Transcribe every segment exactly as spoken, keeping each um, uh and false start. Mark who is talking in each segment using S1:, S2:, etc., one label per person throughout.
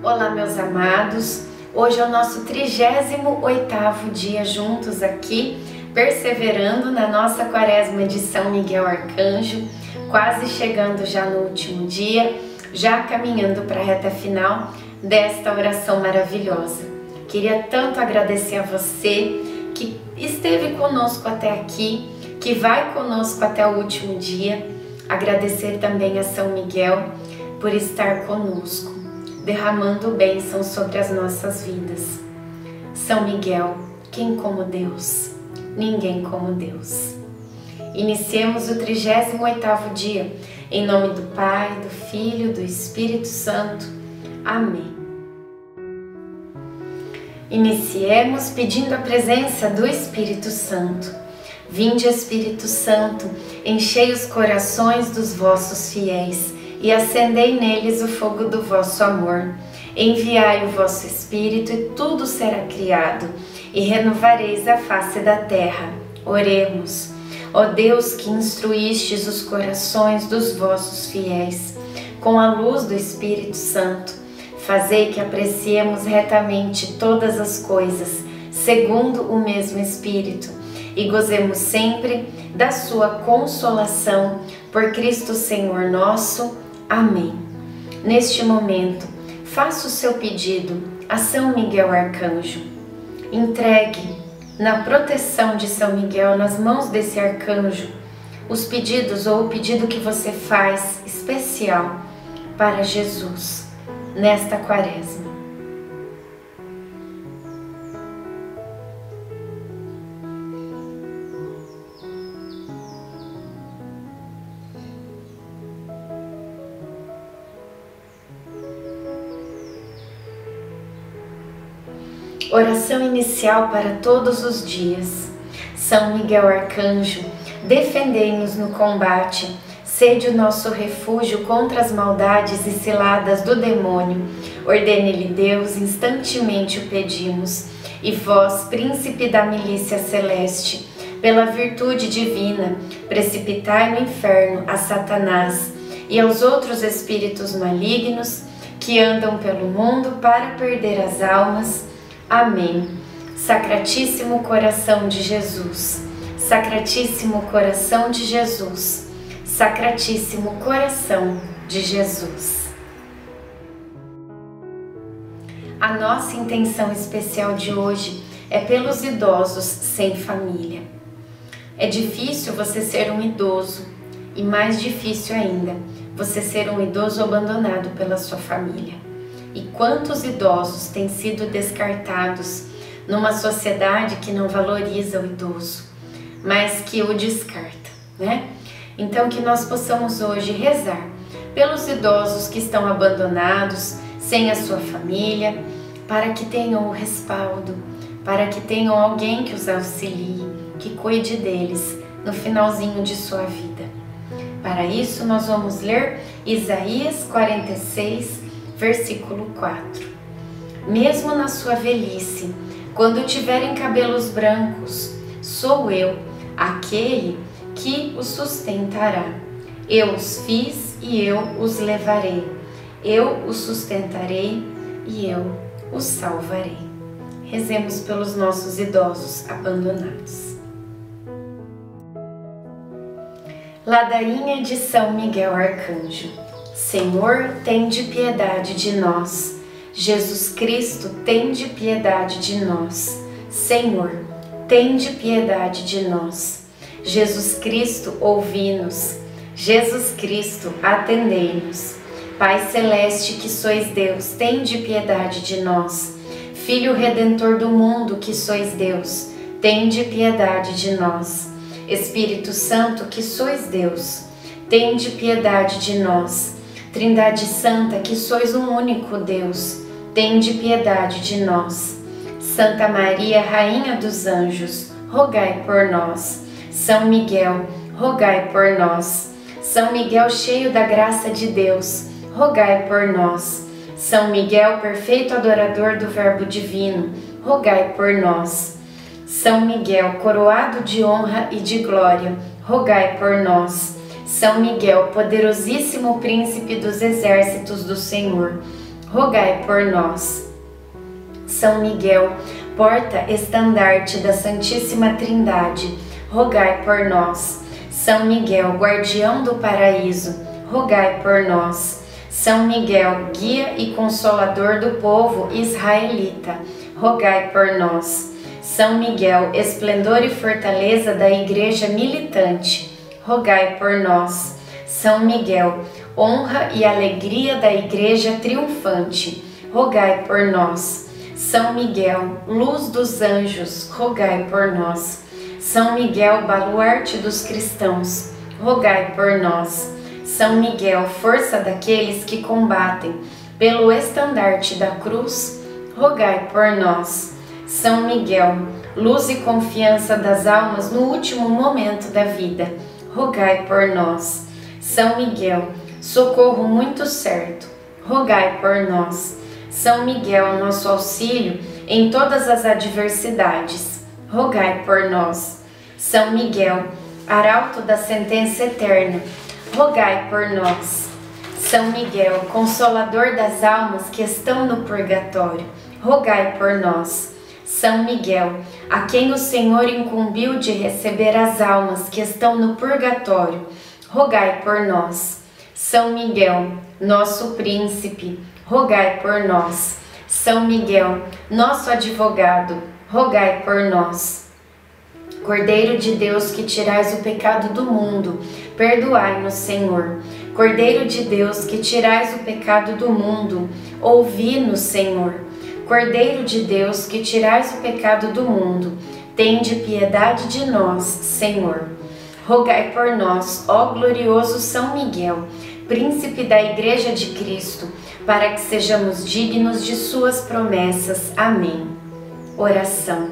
S1: Olá, meus amados, hoje é o nosso trigésimo oitavo dia juntos aqui, perseverando na nossa quaresma de São Miguel Arcanjo, quase chegando já no último dia, já caminhando para a reta final desta oração maravilhosa. Queria tanto agradecer a você que esteve conosco até aqui, que vai conosco até o último dia, agradecer também a São Miguel por estar conosco, derramando bênçãos sobre as nossas vidas. São Miguel, quem como Deus? Ninguém como Deus. Iniciemos o trigésimo oitavo dia, em nome do Pai, do Filho, do Espírito Santo. Amém. Iniciemos pedindo a presença do Espírito Santo. Vinde, Espírito Santo, enchei os corações dos vossos fiéis e acendei neles o fogo do vosso amor. Enviai o vosso Espírito e tudo será criado, e renovareis a face da terra. Oremos. Ó Deus, que instruístes os corações dos vossos fiéis com a luz do Espírito Santo, fazei que apreciemos retamente todas as coisas, segundo o mesmo Espírito, e gozemos sempre da sua consolação, por Cristo Senhor nosso. Amém. Neste momento, faça o seu pedido a São Miguel Arcanjo. Entregue na proteção de São Miguel, nas mãos desse arcanjo, os pedidos ou o pedido que você faz especial para Jesus nesta quaresma. Oração inicial para todos os dias. São Miguel Arcanjo, defendei-nos no combate, sede o nosso refúgio contra as maldades e ciladas do demônio. Ordene-lhe Deus, instantemente o pedimos. E vós, príncipe da milícia celeste, pela virtude divina, precipitai no inferno a Satanás e aos outros espíritos malignos que andam pelo mundo para perder as almas. Amém. Sacratíssimo coração de Jesus, Sacratíssimo coração de Jesus, Sacratíssimo coração de Jesus. A nossa intenção especial de hoje é pelos idosos sem família. É difícil você ser um idoso e mais difícil ainda você ser um idoso abandonado pela sua família. E quantos idosos têm sido descartados numa sociedade que não valoriza o idoso, mas que o descarta, né? Então que nós possamos hoje rezar pelos idosos que estão abandonados, sem a sua família, para que tenham o respaldo, para que tenham alguém que os auxilie, que cuide deles no finalzinho de sua vida. Para isso nós vamos ler Isaías quarenta e seis, versículo quatro. Mesmo na sua velhice, quando tiverem cabelos brancos, sou eu, aquele que os sustentará. Eu os fiz e eu os levarei. Eu os sustentarei e eu os salvarei. Rezemos pelos nossos idosos abandonados. Ladainha de São Miguel Arcanjo. Senhor, tende piedade de nós. Jesus Cristo, tende piedade de nós. Senhor, tende piedade de nós. Jesus Cristo, ouvi-nos. Jesus Cristo, atendei-nos. Pai Celeste, que sois Deus, tende piedade de nós. Filho Redentor do mundo, que sois Deus, tende piedade de nós. Espírito Santo, que sois Deus, tende piedade de nós. Trindade Santa, que sois um único Deus, tende piedade de nós. Santa Maria, Rainha dos Anjos, rogai por nós. São Miguel, rogai por nós. São Miguel, cheio da graça de Deus, rogai por nós. São Miguel, perfeito adorador do Verbo Divino, rogai por nós. São Miguel, coroado de honra e de glória, rogai por nós. São Miguel, poderosíssimo príncipe dos exércitos do Senhor, rogai por nós. São Miguel, porta-estandarte da Santíssima Trindade, rogai por nós. São Miguel, guardião do paraíso, rogai por nós. São Miguel, guia e consolador do povo israelita, rogai por nós. São Miguel, esplendor e fortaleza da Igreja militante, rogai por nós. São Miguel, honra e alegria da Igreja triunfante, rogai por nós. São Miguel, luz dos anjos, rogai por nós. São Miguel, baluarte dos cristãos, rogai por nós. São Miguel, força daqueles que combatem pelo estandarte da cruz, rogai por nós. São Miguel, luz e confiança das almas no último momento da vida, rogai por nós. São Miguel, socorro muito certo, rogai por nós. São Miguel, nosso auxílio em todas as adversidades, rogai por nós. São Miguel, arauto da sentença eterna, rogai por nós. São Miguel, consolador das almas que estão no purgatório, rogai por nós. São Miguel, a quem o Senhor incumbiu de receber as almas que estão no purgatório, rogai por nós. São Miguel, nosso príncipe, rogai por nós. São Miguel, nosso advogado, rogai por nós. Cordeiro de Deus, que tirais o pecado do mundo, perdoai-nos, Senhor. Cordeiro de Deus, que tirais o pecado do mundo, ouvi-nos, Senhor. Cordeiro de Deus, que tirais o pecado do mundo, tende piedade de nós, Senhor. Rogai por nós, ó glorioso São Miguel, príncipe da Igreja de Cristo, para que sejamos dignos de suas promessas. Amém. Oração.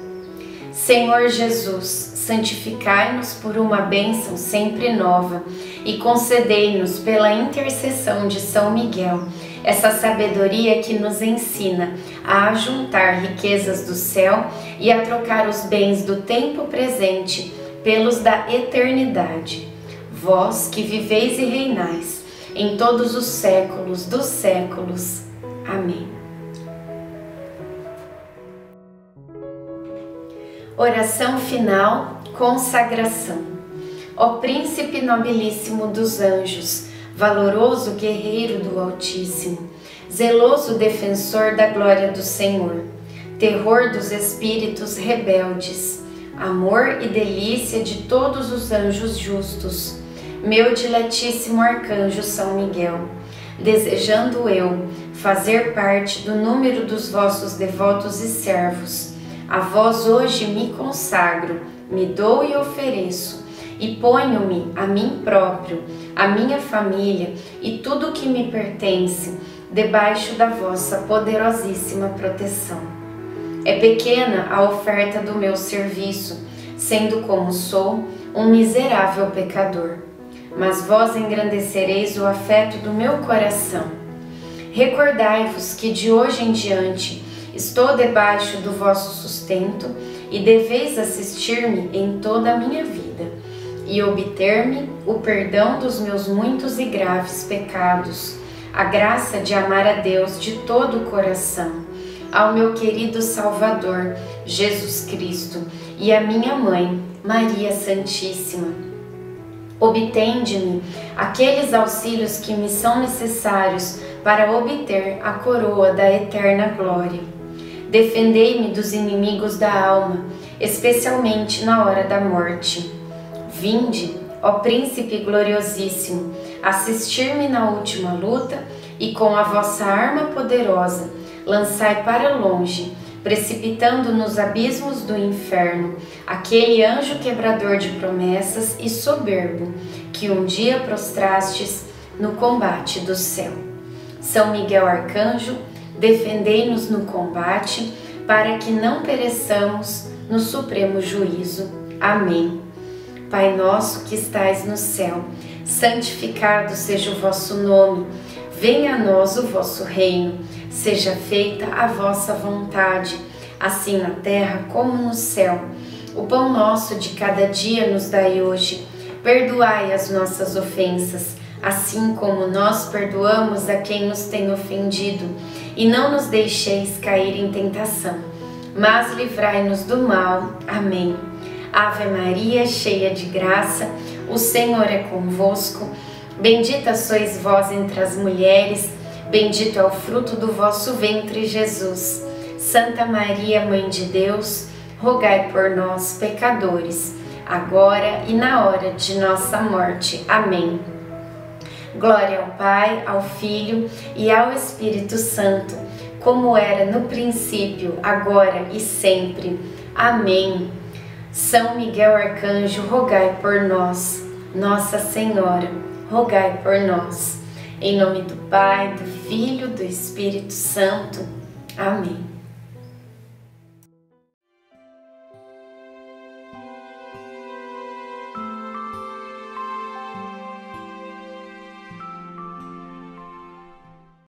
S1: Senhor Jesus, santificai-nos por uma bênção sempre nova e concedei-nos pela intercessão de São Miguel essa sabedoria que nos ensina a ajuntar riquezas do céu e a trocar os bens do tempo presente pelos da eternidade. Vós que viveis e reinais em todos os séculos dos séculos. Amém. Oração final, consagração. Ó Príncipe nobilíssimo dos anjos, valoroso guerreiro do Altíssimo, zeloso defensor da glória do Senhor, terror dos espíritos rebeldes, amor e delícia de todos os anjos justos, meu diletíssimo arcanjo São Miguel, desejando eu fazer parte do número dos vossos devotos e servos, a vós hoje me consagro, me dou e ofereço, e ponho-me a mim próprio, a minha família e tudo o que me pertence, debaixo da vossa poderosíssima proteção. É pequena a oferta do meu serviço, sendo como sou, um miserável pecador. Mas vós engrandecereis o afeto do meu coração. Recordai-vos que de hoje em diante estou debaixo do vosso sustento e deveis assistir-me em toda a minha vida e obter-me o perdão dos meus muitos e graves pecados, a graça de amar a Deus de todo o coração, ao meu querido Salvador, Jesus Cristo, e a minha mãe, Maria Santíssima. Obtende-me aqueles auxílios que me são necessários para obter a coroa da eterna glória. Defendei-me dos inimigos da alma, especialmente na hora da morte. Vinde, ó Príncipe gloriosíssimo, assistir-me na última luta e com a vossa arma poderosa lançai para longe, precipitando nos abismos do inferno, aquele anjo quebrador de promessas e soberbo que um dia prostrastes no combate do céu. São Miguel Arcanjo, defendei-nos no combate, para que não pereçamos no supremo juízo. Amém. Pai nosso que estais no céu, santificado seja o vosso nome. Venha a nós o vosso reino. Seja feita a vossa vontade, assim na terra como no céu. O pão nosso de cada dia nos dai hoje. Perdoai as nossas ofensas, assim como nós perdoamos a quem nos tem ofendido, e não nos deixeis cair em tentação, mas livrai-nos do mal. Amém. Ave Maria, cheia de graça, o Senhor é convosco. Bendita sois vós entre as mulheres, bendito é o fruto do vosso ventre, Jesus. Santa Maria, Mãe de Deus, rogai por nós, pecadores, agora e na hora de nossa morte. Amém. Glória ao Pai, ao Filho e ao Espírito Santo, como era no princípio, agora e sempre. Amém. São Miguel Arcanjo, rogai por nós. Nossa Senhora, rogai por nós. Em nome do Pai, do Filho e do Espírito Santo. Amém.